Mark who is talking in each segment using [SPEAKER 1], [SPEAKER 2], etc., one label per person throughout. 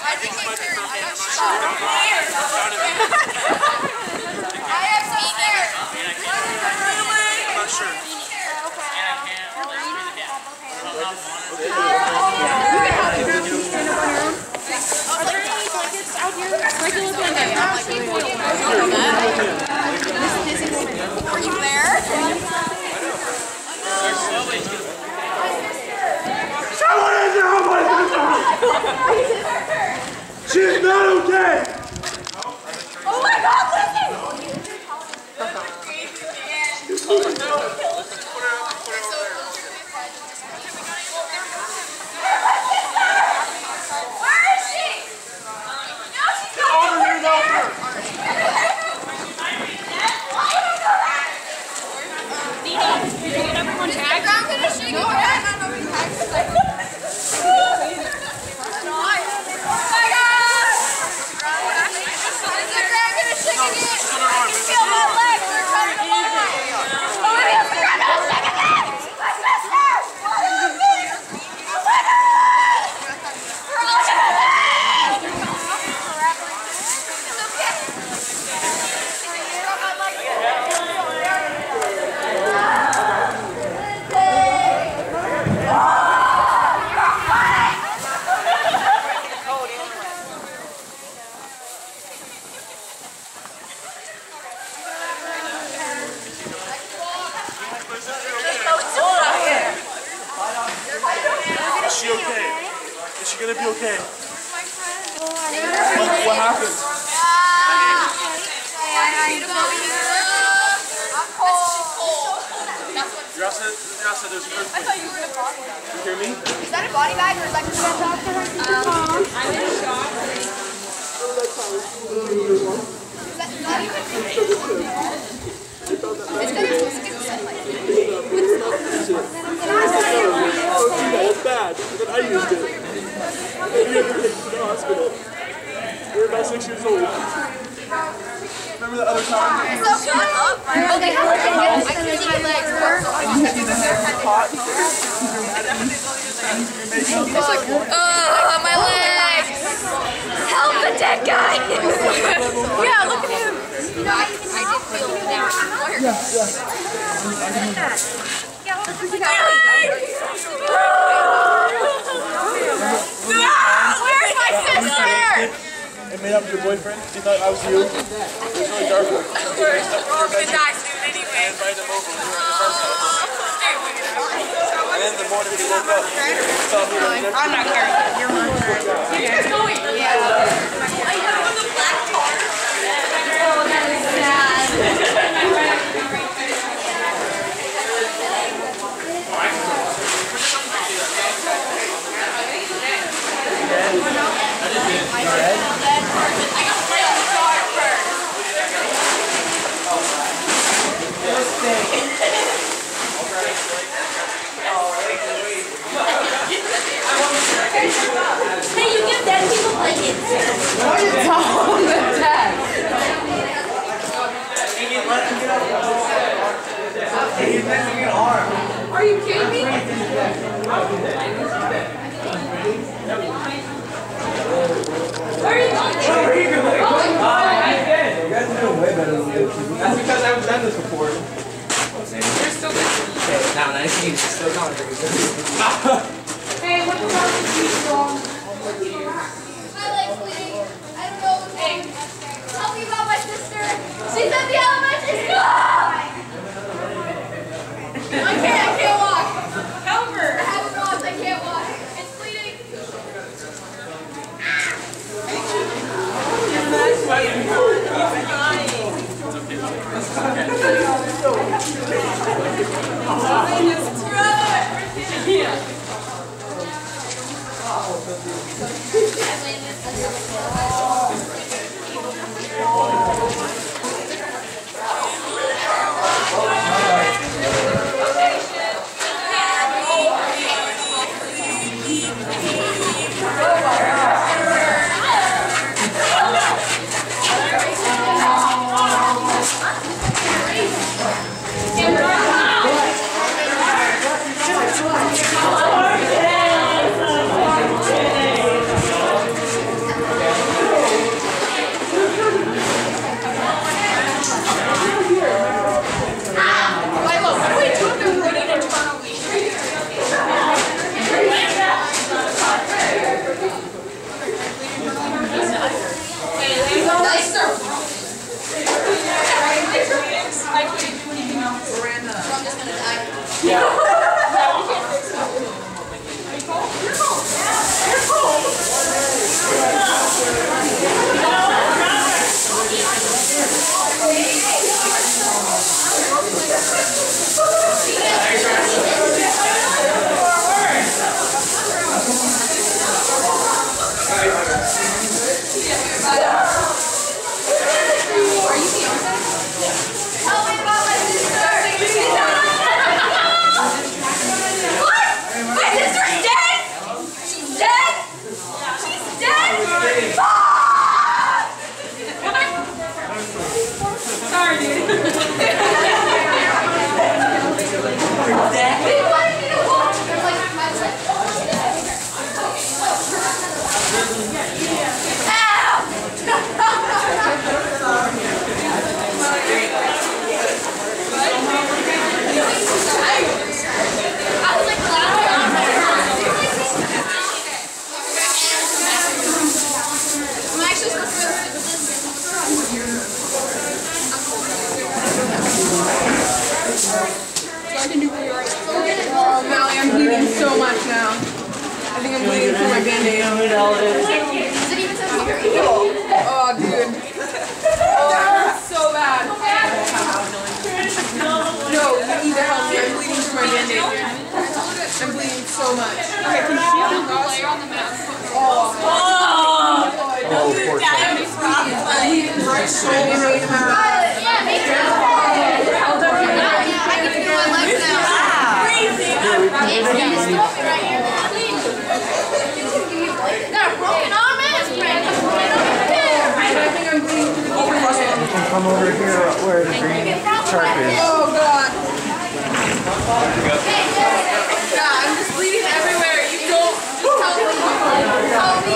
[SPEAKER 1] She's not okay!
[SPEAKER 2] Oh my God, listen! Where is she? No, she's not over here. Did you get everyone tagged? I'm gonna shake your head. I don't know if tagged.
[SPEAKER 1] Is she okay? Is she gonna be okay? What happened? Dressa, there's an earthquake.
[SPEAKER 2] I thought you were in a body bag.
[SPEAKER 1] You hear me?
[SPEAKER 2] Is that a body bag or is that just a doctor? I'm in shock. It's gonna get sunlight.
[SPEAKER 1] It's bad. But I used it. Maybe you ever take it to the hospital. You're about 6 years old. Remember the other time?
[SPEAKER 2] So shut up. I can see my legs. My legs. Help the dead guy. Yeah, look at him. You know, I did feel it now. Where's my sister?
[SPEAKER 1] I made up with your boyfriend. He thought I was you. It was really dark.
[SPEAKER 2] We're all gonna die soon anyway.
[SPEAKER 1] I invited him over. We were at the first house. And then in the morning we woke up.
[SPEAKER 2] I'm not carrying it. You're not carrying it. You guys going? Yeah. I have on the black car. Oh, that is sad. Hey, you give dead people blankets. Why are you talking about that? Are you kidding me? Where are you going?
[SPEAKER 3] Where are you going? You guys are doing way better than me. That's because I haven't done this before.
[SPEAKER 2] You're still good.
[SPEAKER 3] Now, 19, still going.
[SPEAKER 2] Hey, what's wrong with you, Sean? Hi, Lexley. I don't know what's wrong. Tell me about my sister. She's at the elementary school! I can't walk. Help her. I haven't walked, I can't walk. It's bleeding.
[SPEAKER 4] I'm bleeding through my band-aid.
[SPEAKER 2] Does it even say here?
[SPEAKER 4] Oh, dude. Oh, that hurts so bad. No, you need to help me. I'm bleeding through my band-aid, dude. I'm bleeding so much. Okay, can you see how player on the map? Oh, so really hurt.
[SPEAKER 2] Yeah, me too. I can feel my legs now. It's me right here. Got a broken arm and a sprain.
[SPEAKER 4] I think I'm bleeding through the over.
[SPEAKER 3] Come over here where the green chart is.
[SPEAKER 4] Oh, God. Yeah, I'm just bleeding everywhere. You don't tell me. Tell me.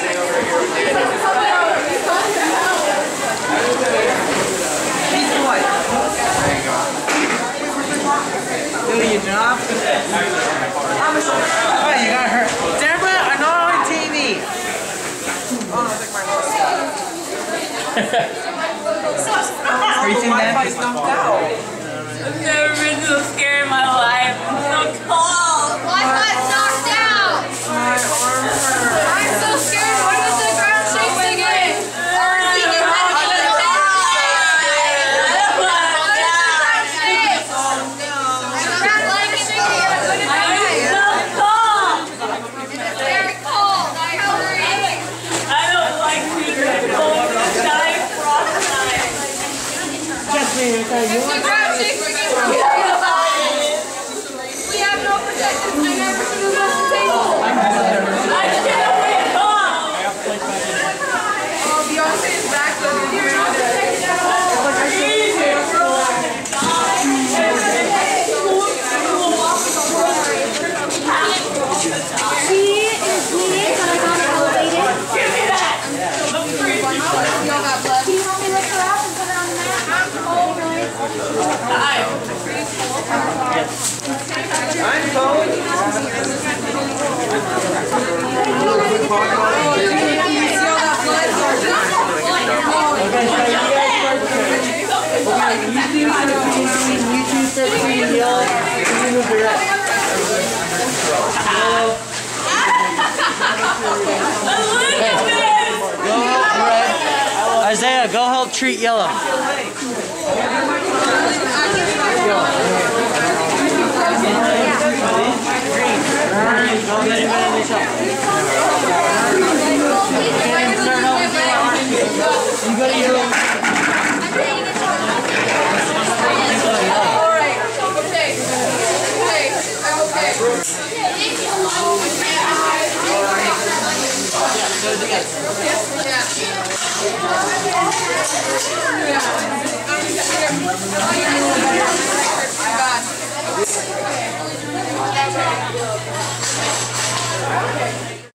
[SPEAKER 3] Doing your job? Oh, you got hurt. Deborah, I'm not on TV. Everything that is knocked out.
[SPEAKER 5] I've never been so scared in my life. I'm so cold.
[SPEAKER 2] My butt's knocked out. I'm so scared. What if the ground shakes again? Or is he getting ready to get hit? We have no protection. I never should have left the table.
[SPEAKER 4] Oh, Beyonce is back though.
[SPEAKER 3] I'm cold. Isaiah, go help treat yellow.
[SPEAKER 4] God.